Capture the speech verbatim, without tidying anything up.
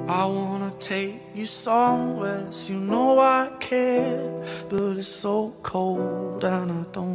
I wanna take you somewhere, so you know I care, but it's so cold and I don't